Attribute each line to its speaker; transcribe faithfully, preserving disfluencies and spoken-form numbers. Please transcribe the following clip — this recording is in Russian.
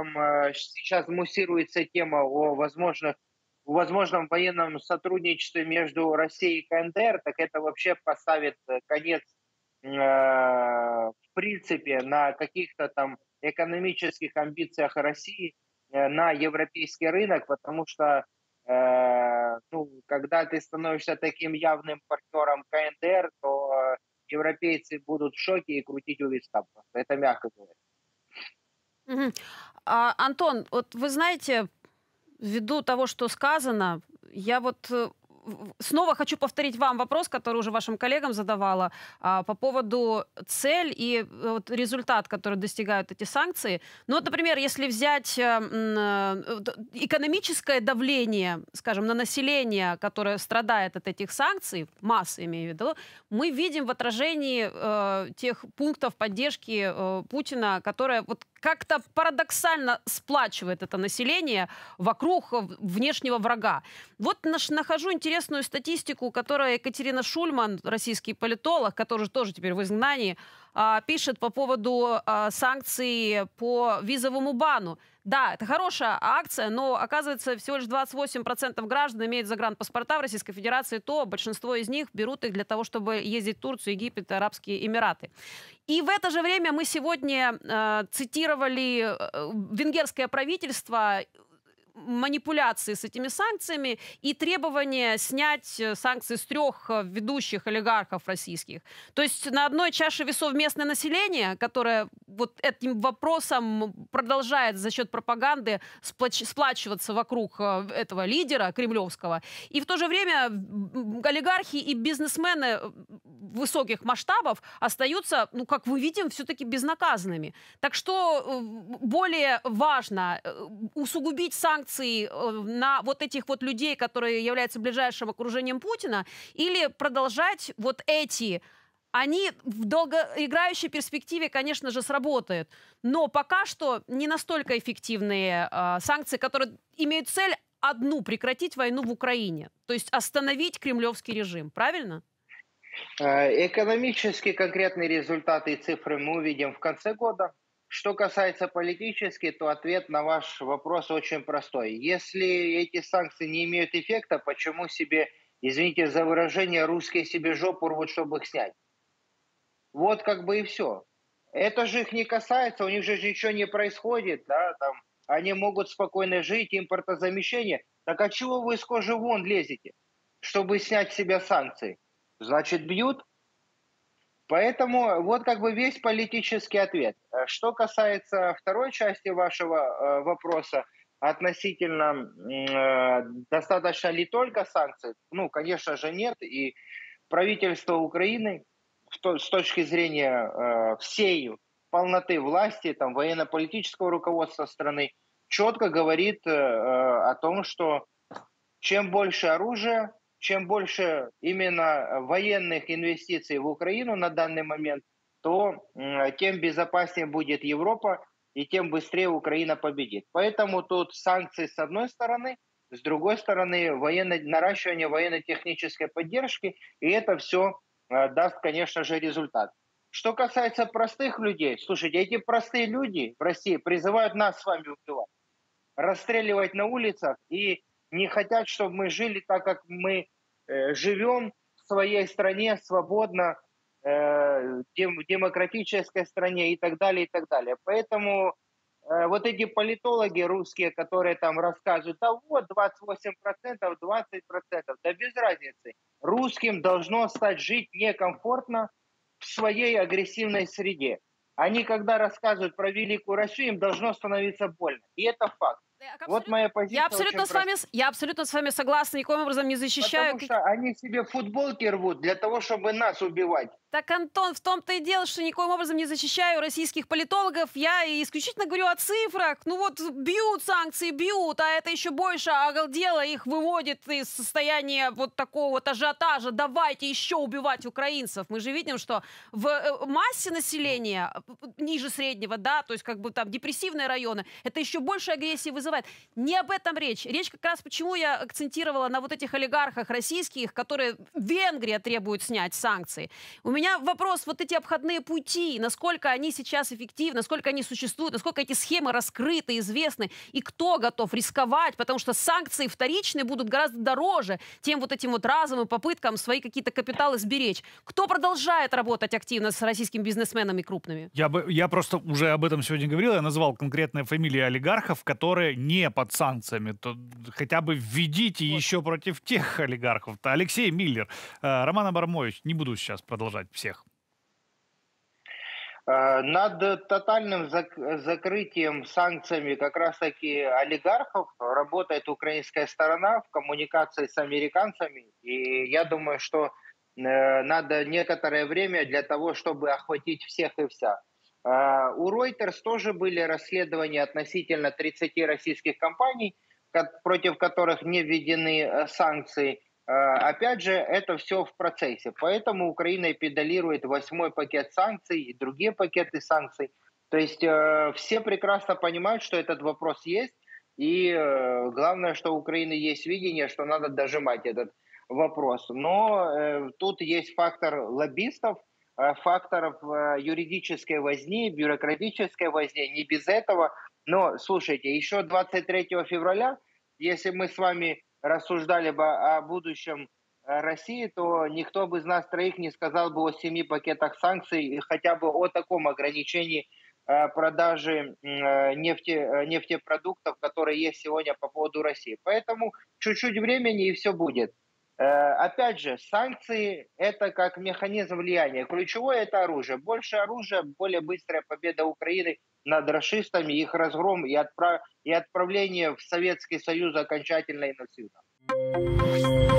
Speaker 1: там э, сейчас муссируется тема о возможных о возможном военном сотрудничестве между Россией и КНДР, так это вообще поставит э, конец, э, в принципе, на каких-то там экономических амбициях России э, на европейский рынок, потому что э, ну, когда ты становишься таким явным партнером КНДР, то э, европейцы будут в шоке и крутить у виска просто. Это мягко говоря.
Speaker 2: Мгм. А, Антон, вот вы знаете, ввиду того, что сказано, я вот э, в- в- снова хочу повторить вам вопрос, который уже вашим коллегам задавала, а, по поводу цель и э, вот результат, который достигают эти санкции. Ну вот, например, если взять э, м, э, д- экономическое давление, скажем, на население, которое страдает от этих санкций, массы имею в виду, мы видим в отражении э, тех пунктов поддержки э, Путина, которая вот как-то парадоксально сплачивает это население вокруг э, внешнего врага. Вот наш- нахожу интересную статистику, которую Екатерина Шульман, российский политолог, который тоже теперь в изгнании, а, пишет по поводу а, санкций по визовому бану. Да, это хорошая акция, но оказывается всего лишь двадцать восемь процентов граждан имеют загранпаспорта в Российской Федерации, то большинство из них берут их для того, чтобы ездить в Турцию, Египет, Арабские Эмираты. И в это же время мы сегодня э, цитировали э, венгерское правительство, манипуляции с этими санкциями и требование снять э, санкции с трех э, ведущих олигархов российских. То есть на одной чаше весов местное население, которое вот этим вопросом продолжает за счет пропаганды сплоч- сплачиваться вокруг э, этого лидера кремлевского, и в то же время м, олигархи и бизнесмены э, высоких масштабов остаются, ну, как мы видим, все-таки безнаказанными. Так что э, более важно э, усугубить санкции э, на вот этих вот людей, которые являются ближайшим окружением Путина, или продолжать вот эти они в долгоиграющей перспективе, конечно же, сработают. Но пока что не настолько эффективные э, санкции, которые имеют цель одну — прекратить войну в Украине. То есть остановить кремлевский режим. Правильно?
Speaker 1: Э, Экономические конкретные результаты и цифры мы увидим в конце года. Что касается политически, то ответ на ваш вопрос очень простой. Если эти санкции не имеют эффекта, почему себе, извините за выражение, русские себе жопу рвут, чтобы их снять? Вот как бы и все. Это же их не касается, у них же ничего не происходит, да, там, они могут спокойно жить, импортозамещение. Так а чего вы из кожи вон лезете, чтобы снять с себя санкции? Значит, бьют. Поэтому вот как бы весь политический ответ. Э, Что касается второй части вашего э, вопроса относительно м, э, достаточно ли только санкций, ну, конечно же, нет. И правительство Украины в то- с точки зрения э, всей полноты власти, там, военно-политического руководства страны, четко говорит э, э, о том, что чем больше оружия, чем больше именно военных инвестиций в Украину на данный момент, то м, тем безопаснее будет Европа и тем быстрее Украина победит. Поэтому тут санкции с одной стороны, с другой стороны военно, наращивание военно-технической поддержки, и это все даст, конечно же, результат. Что касается простых людей, слушайте, эти простые люди в России призывают нас с вами убивать, расстреливать на улицах и не хотят, чтобы мы жили так, как мы э, живем в своей стране свободно, э, дем- демократической стране и так далее, и так далее. Поэтому э, вот эти политологи русские, которые там рассказывают, да вот двадцать восемь процентов, двадцать процентов, да без разницы. Русским должно стать жить некомфортно в своей агрессивной среде. Они, когда рассказывают про великую Россию, им должно становиться больно. И это факт.
Speaker 2: Я
Speaker 1: Вот
Speaker 2: абсолютно,
Speaker 1: моя
Speaker 2: я
Speaker 1: позиция
Speaker 2: абсолютно
Speaker 1: очень
Speaker 2: с вами,
Speaker 1: проста.
Speaker 2: с- я абсолютно с вами согласна, никоим образом не защищаю.
Speaker 1: Потому что они себе футболки рвут для того, чтобы нас убивать.
Speaker 2: Так, Антон, в том-то и дело, что никоим образом не защищаю российских политологов. Я исключительно говорю о цифрах. Ну вот бьют санкции, бьют, а это еще больше оголдело их выводит из состояния вот такого вот ажиотажа. Давайте еще убивать украинцев. Мы же видим, что в э, массе населения, э, ниже среднего, да, то есть как бы там депрессивные районы, это еще больше агрессии вызывает. вызывает. Не об этом речь. Речь как раз, почему я акцентировала на вот этих олигархах российских, которые Венгрия требует снять санкции. У меня вопрос, вот эти обходные пути, насколько они сейчас эффективны, насколько они существуют, насколько эти схемы раскрыты, известны, и кто готов рисковать, потому что санкции вторичные будут гораздо дороже тем вот этим вот разовым попыткам свои какие-то капиталы сберечь. Кто продолжает работать активно с российскими бизнесменами крупными?
Speaker 3: Я, бы, я просто уже об этом сегодня говорил, я назвал конкретные фамилии олигархов, которые не под санкциями. То хотя бы введите вот еще против тех олигархов. -то. Алексей Миллер, э, Роман Абрамович, не буду сейчас продолжать всех.
Speaker 1: Над тотальным зак- закрытием санкциями как раз-таки олигархов работает украинская сторона в коммуникации с американцами. И я думаю, что э, надо некоторое время для того, чтобы охватить всех и вся. Э, у Reuters тоже были расследования относительно тридцати российских компаний, ко- против которых не введены э, санкции. Э, Опять же, это все в процессе. Поэтому Украина и педалирует восьмой пакет санкций и другие пакеты санкций. То есть э, все прекрасно понимают, что этот вопрос есть. И э, главное, что у Украины есть видение, что надо дожимать этот вопрос. Но э, тут есть фактор лоббистов, э, факторов э, юридической возни, бюрократической возни. Не без этого. Но, слушайте, еще двадцать третьего февраля, если мы с вами рассуждали бы о будущем э, России, то никто бы из нас троих не сказал бы о семи пакетах санкций и хотя бы о таком ограничении э, продажи м, э, нефти, э, нефтепродуктов, которые есть сегодня по поводу России. Поэтому чуть-чуть времени и все будет. Э, Опять же, санкции – это как механизм влияния. Ключевое – это оружие. Больше оружия, более быстрая победа Украины над расистами, их разгром и, отправ... и отправление в Советский Союз окончательно и навсегда.